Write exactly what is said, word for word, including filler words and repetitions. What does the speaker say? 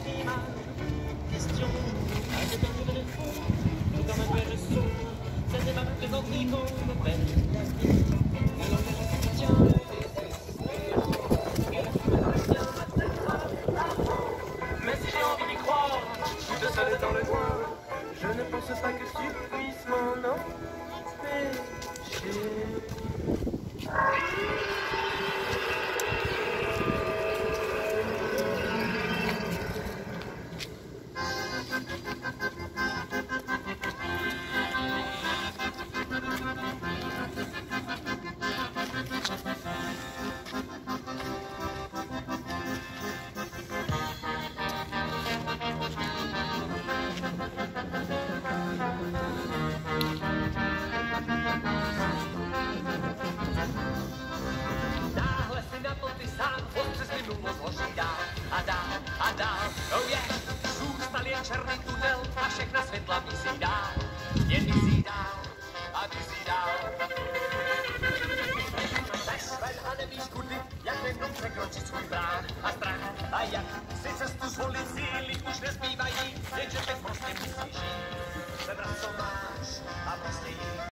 j'écris ma question à cet homme de fond, tout comme un nuage sombre. Ça n'est pas ma plaisanterie qu'on m'appelle la vie. La langue tient le désespoir, et la fumée tient ma tête à l'avant. Mais si j'ai envie d'y croire, je suis tout seul dans le noir. Je ne pense pas que tu puisses m'en empêcher.